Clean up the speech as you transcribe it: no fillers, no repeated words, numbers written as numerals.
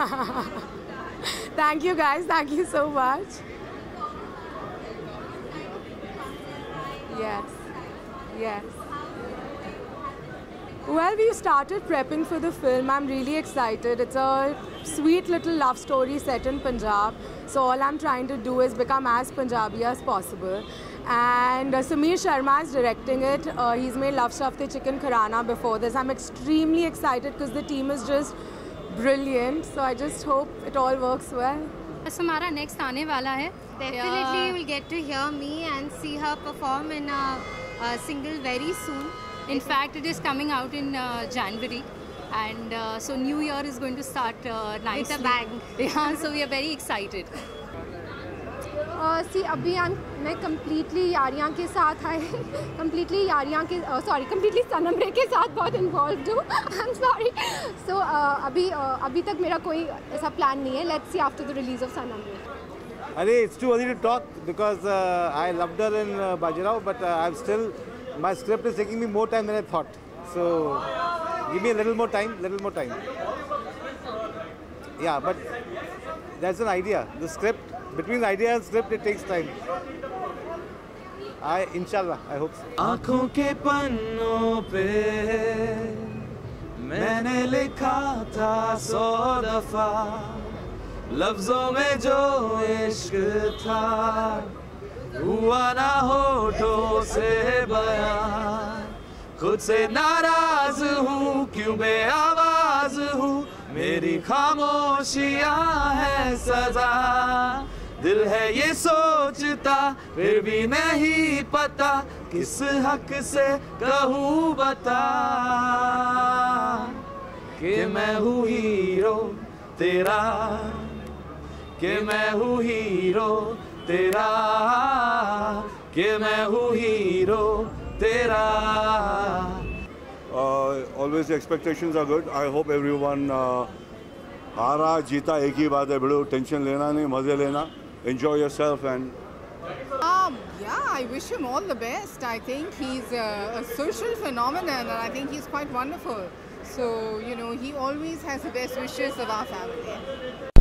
Thank you guys, thank you so much. Yes, yes. Well, we started prepping for the film. I'm really excited. It's a sweet little love story set in Punjab. So all I'm trying to do is become as Punjabi as possible. And Sameer Sharma is directing it. He's made Love Shafte Chicken Kharana before this. I'm extremely excited because the team is just brilliant. So I just hope it all works well. So हमारा next आने वाला है. Definitely you will get to hear me and see her perform in a single very soon. In fact, it is coming out in January, and so New Year is going to start nicely. With a bang. Yeah, so we are very excited. See, अभी मैं completely Yaariyan के साथ आई, completely Yaariyan के completely सनमरे के साथ बहुत involved हूँ. I'm sorry. So अभी तक मेरा कोई ऐसा plan नहीं है. Let's see after the release of Sanamre. It's too early to talk because I loved her in Bajirao, but my script is taking me more time than I thought. So give me a little more time. Yeah, but that's an idea. The script, between the idea and script, it takes time. Inshallah, I hope so. आँखों के पन्नों पे मैंने लिखा था 100 दफा लफ्जों में जो इश्क था हुआ ना होठों से बयां खुद से नाराज हूँ क्यों बेआवाज हूँ मेरी खामोशियाँ है सजा दिल है ये सोचता फिर भी नहीं पता किस हक से कहूँ बता कि मैं हूँ हीरो तेरा कि मैं हूँ हीरो तेरा कि मैं हूँ हीरो तेरा. Always the expectations are good. I hope everyone हारा जीता एक ही बात है भिड़ो टेंशन लेना नहीं मजे लेना. Enjoy yourself and yeah, I wish him all the best. I think he's a social phenomenon and I think he's quite wonderful. So, you know, he always has the best wishes of our family.